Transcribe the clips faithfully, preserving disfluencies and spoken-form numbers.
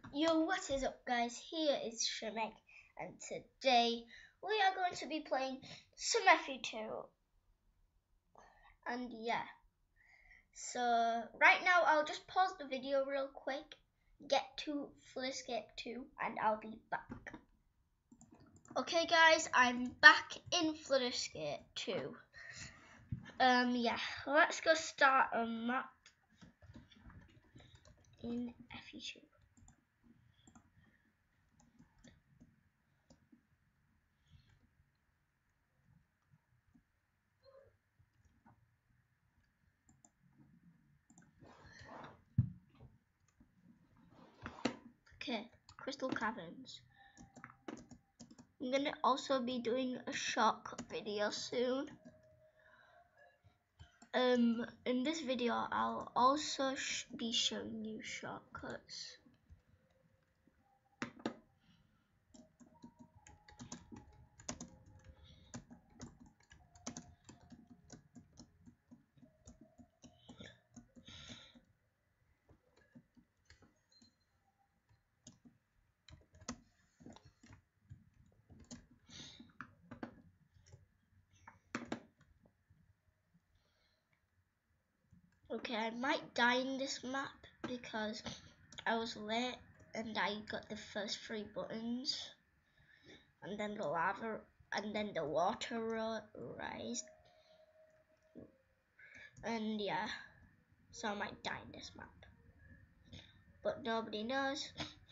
Yo, what is up guys, here is Shemek, and today we are going to be playing Symmetry two. And yeah, so right now I'll just pause the video real quick, get to Flutterscape two, and I'll be back. Okay guys, I'm back in Flutterscape two. Um, yeah, let's go start a map in F E two. Okay, Crystal Caverns. I'm gonna also be doing a shortcut video soon. Um, in this video, I'll also sh be showing you shortcuts. Okay, I might die in this map because I was late and I got the first three buttons, and then the lava, and then the water rise, and yeah, so I might die in this map, but nobody knows.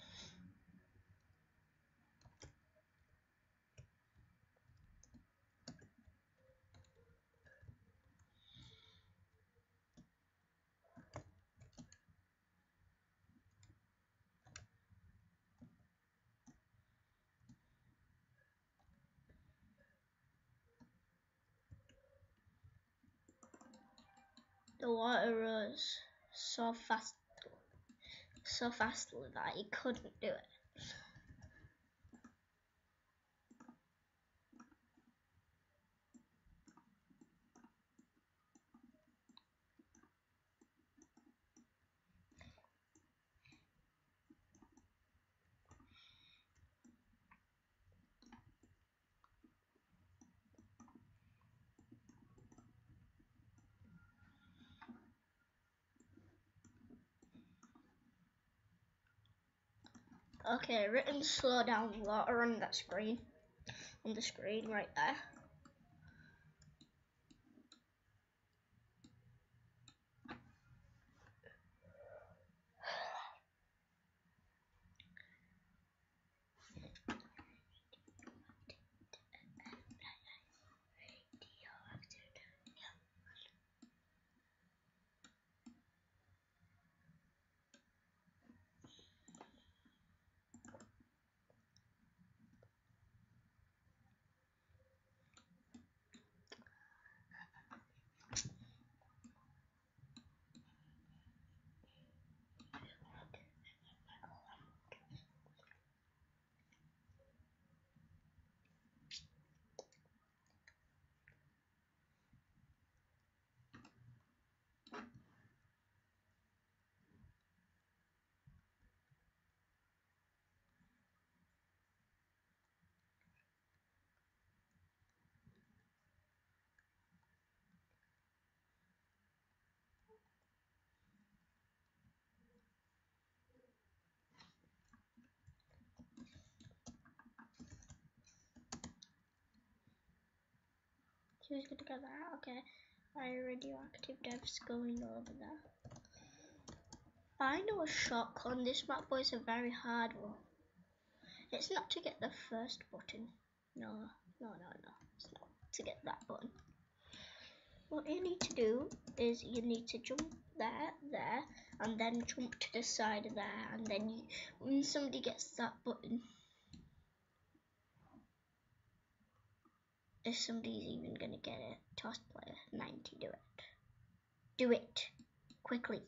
The water rose so fast, so fast that I couldn't do it. Okay, written slow down water on that screen, on the screen right there. Who's gonna get that? Okay. My radioactive dev's going over there. I know a shortcut on this map, but it's a very hard one. It's not to get the first button. No, no, no, no. It's not to get that button. What you need to do is you need to jump there, there, and then jump to the side of there, and then you, when somebody gets that button, if somebody's even gonna get it, toss player ninety, do it. Do it quickly.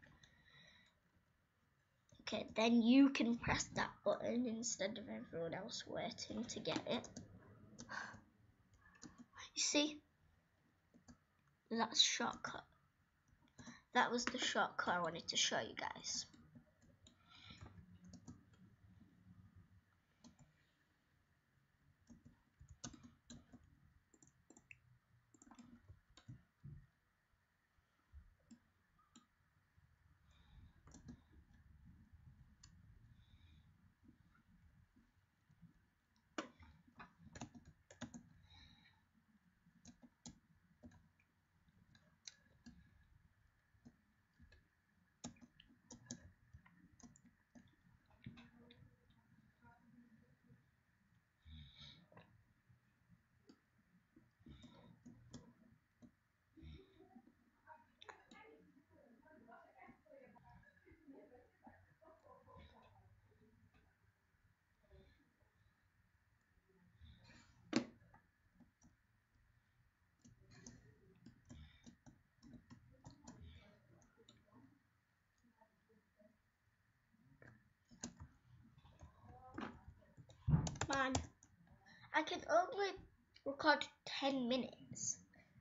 Okay, then you can press that button instead of everyone else waiting to get it. You see? That's shortcut. That was the shortcut I wanted to show you guys. I can only record ten minutes.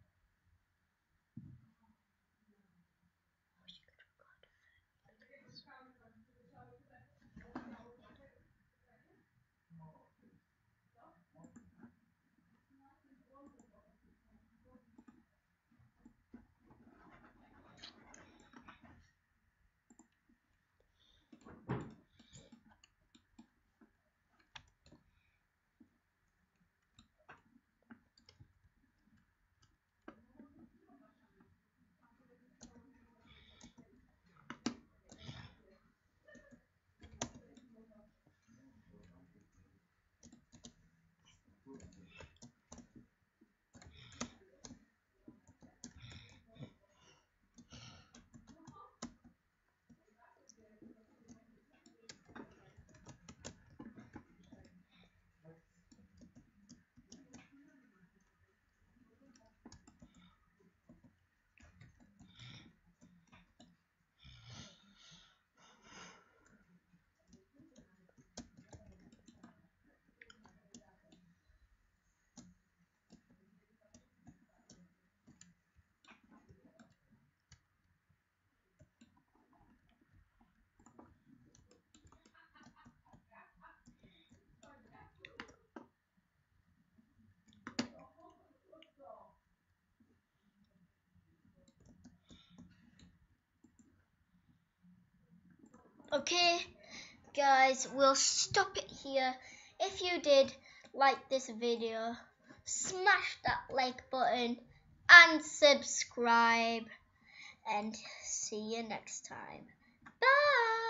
Okay, guys, we'll stop it here. If you did like this video, smash that like button and subscribe, and see you next time. Bye.